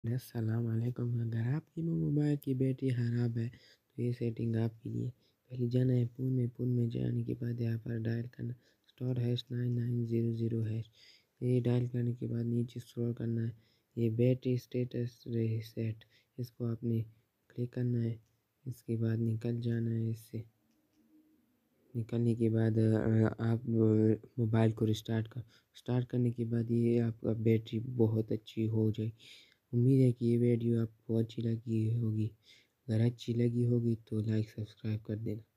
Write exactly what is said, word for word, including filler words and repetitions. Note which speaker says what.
Speaker 1: अस्सलाम वालेकुम। अगर आपकी मोबाइल की बैटरी ख़राब है तो ये सेटिंग आपके लिए। पहले जाना है फ़ोन में, फ़ोन में जाने के बाद यहाँ पर डायल करना star hash nine nine zero zero hash. ये डायल करने के बाद नीचे स्क्रॉल करना है, ये बैटरी स्टेटस रीसेट, इसको आपने क्लिक करना है। इसके बाद निकल जाना है इससे। निकलने के बाद अ, आप मोबाइल को रिस्टार्ट कर स्टार्ट करने के बाद ये आपका बैटरी बहुत अच्छी हो जाएगी। उम्मीद है कि ये वीडियो आपको अच्छी लगी होगी। अगर अच्छी लगी होगी तो लाइक सब्सक्राइब कर देना।